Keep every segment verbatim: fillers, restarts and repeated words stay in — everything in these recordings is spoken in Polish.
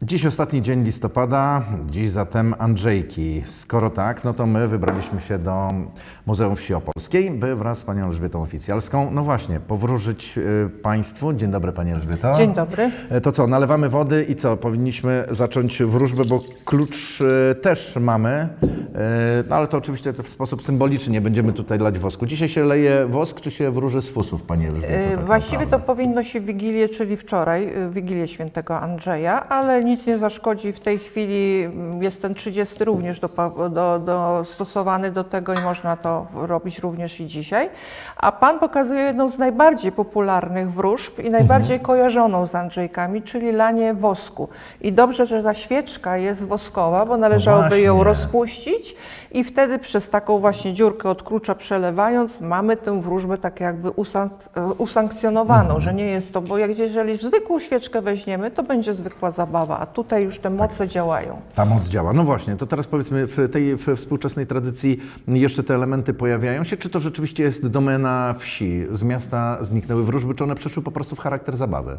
Dziś ostatni dzień listopada, dziś zatem Andrzejki. Skoro tak, no to my wybraliśmy się do Muzeum Wsi Opolskiej, by wraz z panią Elżbietą Oficjalską, no właśnie, powróżyć y, państwu. Dzień dobry, pani Elżbieto. Dzień dobry. To co, nalewamy wody i co? Powinniśmy zacząć wróżbę, bo klucz y, też mamy, y, no ale to oczywiście to w sposób symboliczny, nie będziemy tutaj lać wosku. Dzisiaj się leje wosk, czy się wróży z fusów, pani Elżbieto? Tak Właściwie naprawdę to powinno się w Wigilię, czyli wczoraj, Wigilię Świętego Andrzeja, ale nic nie zaszkodzi. W tej chwili jest ten trzydziesty również do, do, dostosowany do tego i można to robić również i dzisiaj. A pan pokazuje jedną z najbardziej popularnych wróżb i najbardziej mhm. kojarzoną z Andrzejkami, czyli lanie wosku. I dobrze, że ta świeczka jest woskowa, bo należałoby no ją rozpuścić i wtedy przez taką właśnie dziurkę od klucza przelewając mamy tę wróżbę tak jakby usank usankcjonowaną, mhm. że nie jest to, bo jak jeżeli zwykłą świeczkę weźmiemy, to będzie zwykła zabawa, a tutaj już te moce tak. działają. Ta moc działa. No właśnie, to teraz powiedzmy, w tej w współczesnej tradycji jeszcze te elementy pojawiają się, czy to rzeczywiście jest domena wsi? Z miasta zniknęły wróżby, czy one przeszły po prostu w charakter zabawy?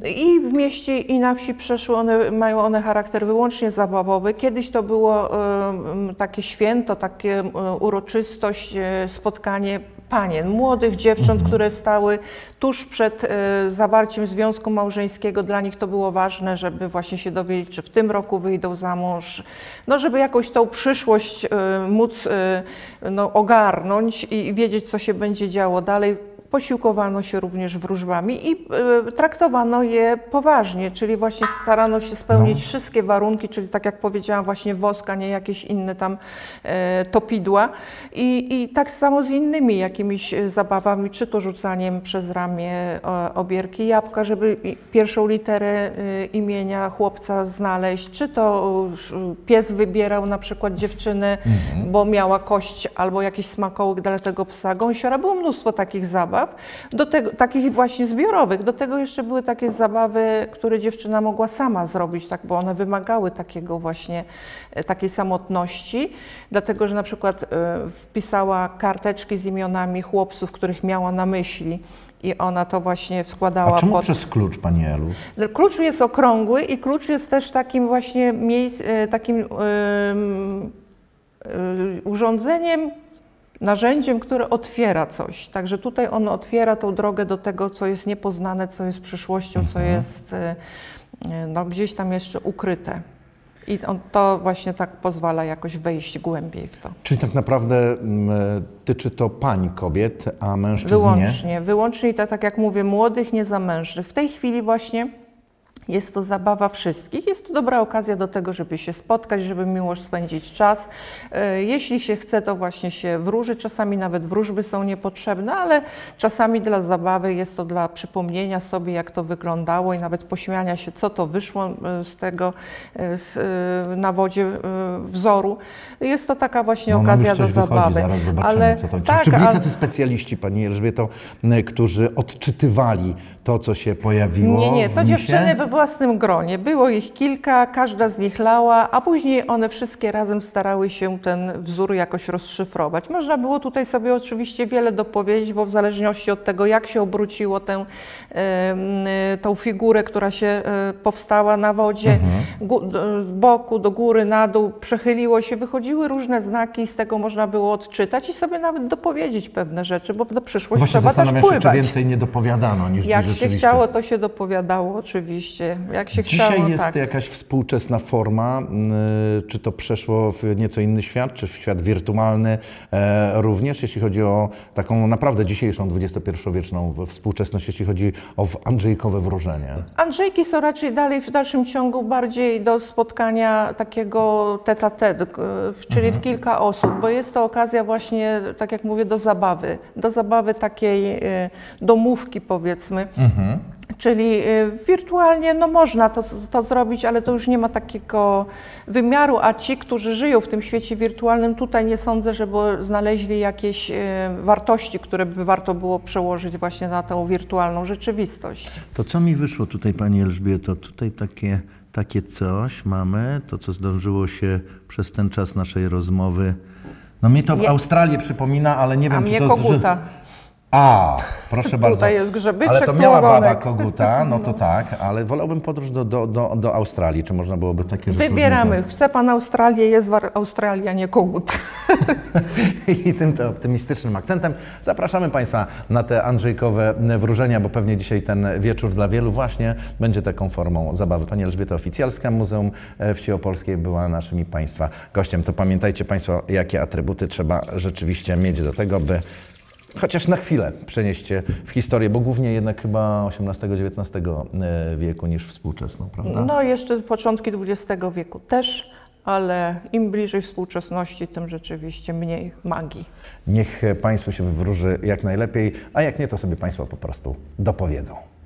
I w mieście, i na wsi przeszły one, mają one charakter wyłącznie zabawowy. Kiedyś to było y, takie święto, takie y, uroczystość, y, spotkanie panien, młodych dziewcząt, mhm. które stały tuż przed y, zawarciem związku małżeńskiego. Dla nich to było ważne, żeby właśnie się dowiedzieć, czy w tym roku wyjdą za mąż, no żeby jakoś tą przyszłość y, móc y, no, ogarnąć i wiedzieć, co się będzie działo dalej. Posiłkowano się również wróżbami i y, traktowano je poważnie, czyli właśnie starano się spełnić no. wszystkie warunki, czyli tak jak powiedziałam, właśnie wosk, a nie jakieś inne tam y, topidła. I, I tak samo z innymi jakimiś zabawami, czy to rzucaniem przez ramię o, obierki jabłka, żeby pierwszą literę y, imienia chłopca znaleźć, czy to y, pies wybierał na przykład dziewczynę, mhm. bo miała kość albo jakiś smakołyk dla tego psa, gąsiora. Było mnóstwo takich zabaw. Do tego, takich właśnie zbiorowych. Do tego jeszcze były takie zabawy, które dziewczyna mogła sama zrobić, tak, bo one wymagały takiego właśnie, takiej samotności, dlatego, że na przykład y, wpisała karteczki z imionami chłopców, których miała na myśli. I ona to właśnie składała. A czemu pod... przez klucz, pani Elu? Klucz jest okrągły i klucz jest też takim właśnie miejsc, takim yy, yy, urządzeniem, narzędziem, które otwiera coś. Także tutaj on otwiera tą drogę do tego, co jest niepoznane, co jest przyszłością, mhm. co jest no, gdzieś tam jeszcze ukryte. I on to właśnie tak pozwala jakoś wejść głębiej w to. Czyli tak naprawdę tyczy to pań kobiet, a mężczyzn wyłącznie, nie? Wyłącznie, tak, tak jak mówię, młodych, niezamężnych. W tej chwili właśnie jest to zabawa wszystkich. Jest to dobra okazja do tego, żeby się spotkać, żeby miło spędzić czas. Jeśli się chce, to właśnie się wróży. Czasami nawet wróżby są niepotrzebne, ale czasami dla zabawy jest to dla przypomnienia sobie, jak to wyglądało i nawet pośmiania się, co to wyszło z tego z, na wodzie wzoru. Jest to taka właśnie no, okazja do zabawy. Zaraz zobaczymy, ale, co to. Czy, tak, czy byli tacy specjaliści, pani Elżbieto, którzy odczytywali to, co się pojawiło? Nie, nie, to dziewczyny we własnym gronie. Było ich kilka, każda z nich lała, a później one wszystkie razem starały się ten wzór jakoś rozszyfrować. Można było tutaj sobie oczywiście wiele dopowiedzieć, bo w zależności od tego, jak się obróciło tę y, tą figurę, która się y, powstała na wodzie, mhm. z boku, do góry, na dół, przechyliło się, wychodziły różne znaki i z tego można było odczytać i sobie nawet dopowiedzieć pewne rzeczy, bo do przyszłości Właśnie trzeba też pływać. Czy więcej nie dopowiadano niż Jak się chciało, to się dopowiadało oczywiście. Jak się Dzisiaj chciało, jest tak. jakaś współczesna forma, czy to przeszło w nieco inny świat, czy w świat wirtualny e, również, jeśli chodzi o taką naprawdę dzisiejszą dwudziestopierwowieczną współczesność, jeśli chodzi o andrzejkowe wróżenie? Andrzejki są raczej dalej w dalszym ciągu bardziej do spotkania takiego tête à tête, czyli mhm. w kilka osób, bo jest to okazja właśnie, tak jak mówię, do zabawy, do zabawy takiej domówki powiedzmy. Mhm. Czyli wirtualnie no można to, to zrobić, ale to już nie ma takiego wymiaru, a ci, którzy żyją w tym świecie wirtualnym, tutaj nie sądzę, żeby znaleźli jakieś wartości, które by warto było przełożyć właśnie na tą wirtualną rzeczywistość. To co mi wyszło tutaj, pani Elżbieto? Tutaj takie, takie coś mamy, to co zdążyło się przez ten czas naszej rozmowy. No mi to Je... Australię przypomina, ale nie wiem, a czy mnie to... koguta. A, proszę bardzo. Tutaj jest grzebyczek Ale to miała baba tułowonek. koguta, no to tak, ale wolałbym podróż do, do, do, do Australii. Czy można byłoby takie rzeczy? Wybieramy. Chce pan Australię, jest w Australii, a nie kogut. I tym to optymistycznym akcentem zapraszamy Państwa na te andrzejkowe wróżenia, bo pewnie dzisiaj ten wieczór dla wielu właśnie będzie taką formą zabawy. Pani Elżbieta Oficjalska, Muzeum Wsi Opolskiej była naszym i Państwa gościem. To pamiętajcie Państwo, jakie atrybuty trzeba rzeczywiście mieć do tego, by chociaż na chwilę przenieść się w historię, bo głównie jednak chyba osiemnastego dziewiętnastego wieku niż współczesną, prawda? No jeszcze początki dwudziestego wieku też, ale im bliżej współczesności, tym rzeczywiście mniej magii. Niech Państwu się wywróży jak najlepiej, a jak nie, to sobie Państwo po prostu dopowiedzą.